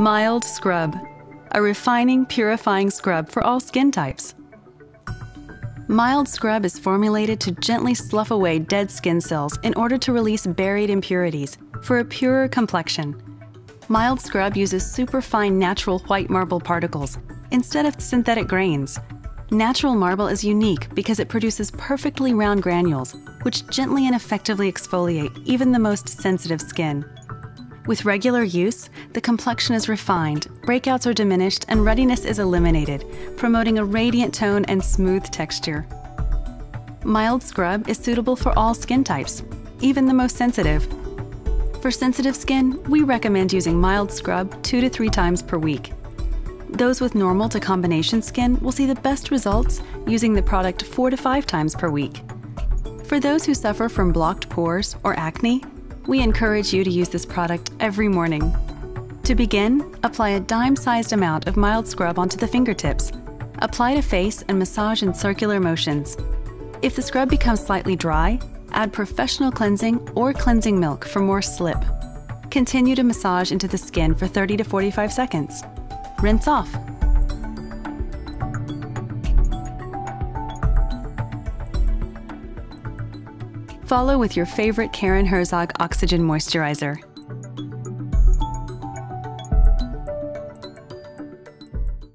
Mild Scrub, a refining, purifying scrub for all skin types. Mild Scrub is formulated to gently slough away dead skin cells in order to release buried impurities for a purer complexion. Mild Scrub uses superfine natural white marble particles instead of synthetic grains. Natural marble is unique because it produces perfectly round granules, which gently and effectively exfoliate even the most sensitive skin. With regular use, the complexion is refined, breakouts are diminished, and ruddiness is eliminated, promoting a radiant tone and smooth texture. Mild Scrub is suitable for all skin types, even the most sensitive. For sensitive skin, we recommend using Mild Scrub 2 to 3 times per week. Those with normal to combination skin will see the best results using the product 4 to 5 times per week. For those who suffer from blocked pores or acne, we encourage you to use this product every morning. To begin, apply a dime-sized amount of Mild Scrub onto the fingertips. Apply to face and massage in circular motions. If the scrub becomes slightly dry, add professional cleansing or cleansing milk for more slip. Continue to massage into the skin for 30 to 45 seconds. Rinse off. Follow with your favorite Karen Herzog Oxygen Moisturizer.